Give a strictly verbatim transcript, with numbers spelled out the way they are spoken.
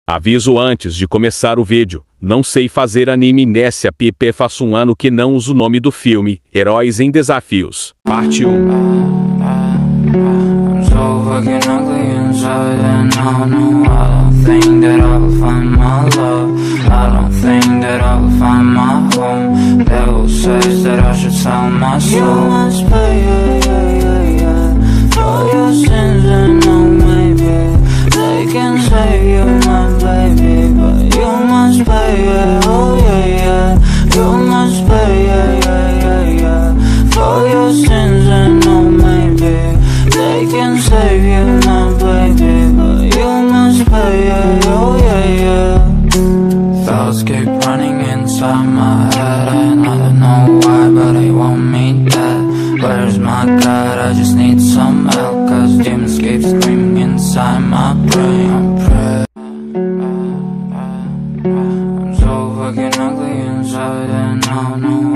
Aviso antes de começar o vídeo, não sei fazer anime nesse app, faço um ano que não uso o nome do filme, Heróis em Desafios, parte um. Thoughts keep running inside my head, and I don't know why, but I want me dead. Where's my God? I just need some help, cause demons keep screaming inside my brain. I'm praying. I'm so fucking ugly inside, and I don't know